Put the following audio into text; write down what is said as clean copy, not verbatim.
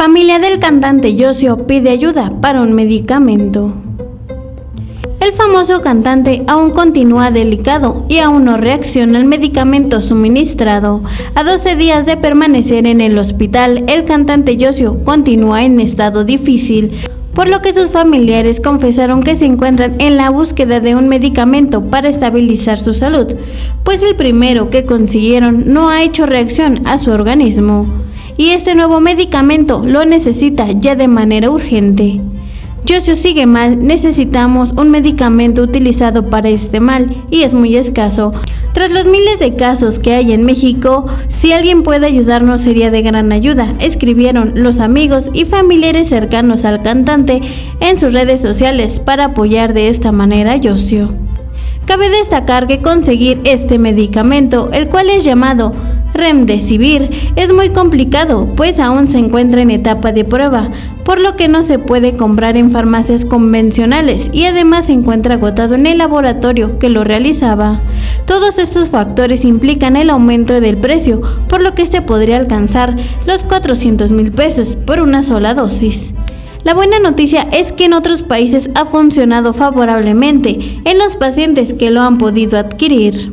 Familia del cantante Josio pide ayuda para un medicamento. El famoso cantante aún continúa delicado y aún no reacciona al medicamento suministrado. A 12 días de permanecer en el hospital, el cantante Josio continúa en estado difícil, por lo que sus familiares confesaron que se encuentran en la búsqueda de un medicamento para estabilizar su salud, pues el primero que consiguieron no ha hecho reacción a su organismo, y este nuevo medicamento lo necesita ya de manera urgente. Josio sigue mal, necesitamos un medicamento utilizado para este mal y es muy escaso. Tras los miles de casos que hay en México, si alguien puede ayudarnos sería de gran ayuda, escribieron los amigos y familiares cercanos al cantante en sus redes sociales para apoyar de esta manera a Josio. Cabe destacar que conseguir este medicamento, el cual es llamado Remdesivir, es muy complicado, pues aún se encuentra en etapa de prueba, por lo que no se puede comprar en farmacias convencionales y además se encuentra agotado en el laboratorio que lo realizaba. Todos estos factores implican el aumento del precio, por lo que este podría alcanzar los 400,000 pesos por una sola dosis. La buena noticia es que en otros países ha funcionado favorablemente en los pacientes que lo han podido adquirir.